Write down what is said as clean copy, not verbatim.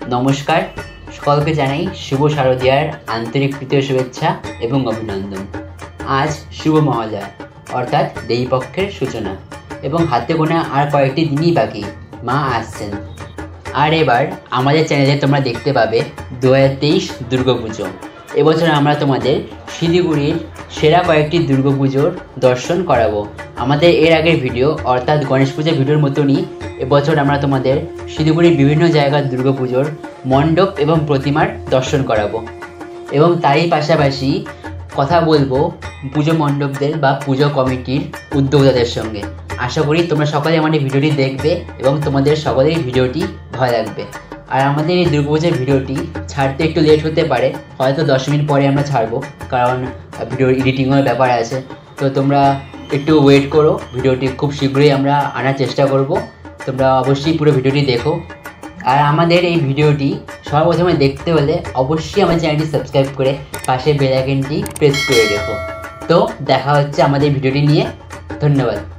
নমস্কার, সকলকে জানাই শুভ শারদীয়ার আন্তরিক প্রীতীয় শুভেচ্ছা এবং অভিনন্দন। আজ শুভ মহালয়া অর্থাৎ দেবীপক্ষের সূচনা এবং হাতে গোনা আর কয়েকটি দিনই বাকি মা আসছেন। আর এবার আমাদের চ্যানেলে তোমরা দেখতে পাবে 2023 দুর্গাপুজো। এবছর আমরা তোমাদের শিলিগুড়ির সেরা কয়েকটি দুর্গাপুজোর দর্শন করাবো। আমাদের এর আগের ভিডিও অর্থাৎ গণেশ পূজার ভিডিওর মতনই এবছর আমরা তোমাদের শিলিগুড়ির বিভিন্ন জায়গার দুর্গাপুজোর মণ্ডপ এবং প্রতিমার দর্শন করাবো এবং তারই পাশাপাশি কথা বলবো পুজো মণ্ডপদের বা পুজো কমিটির উদ্যোক্তাদের সঙ্গে। আশা করি তোমরা সকলে আমাদের ভিডিওটি দেখবে এবং তোমাদের সকলেই ভিডিওটি ভালো লাগবে। আর আমাদের এই দুর্গাপূজার ভিডিওটি ছাড়তে একটু লেট হতে পারে, হয়তো 10 মিনিট পরে আমরা ছাড়বো, কারণ ভিডিওর এডিটিংয়ের ব্যাপার আছে। তো তোমরা একটু ওয়েট করো, ভিডিওটি খুব শীঘ্রই আমরা আনার চেষ্টা করব। তোমরা অবশ্যই পুরো ভিডিওটি দেখো। আর আমাদের এই ভিডিওটি সর্বপ্রথমে দেখতে হলে অবশ্যই আমার চ্যানেলটি সাবস্ক্রাইব করে পাশে বেল আইকনটি প্রেস করে রেখো। তো দেখা হচ্ছে আমাদের ভিডিওটি নিয়ে। ধন্যবাদ।